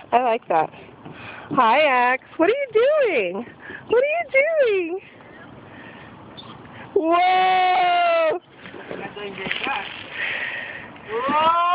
I like that. Hi, Axe. What are you doing? What are you doing? Whoa! Whoa!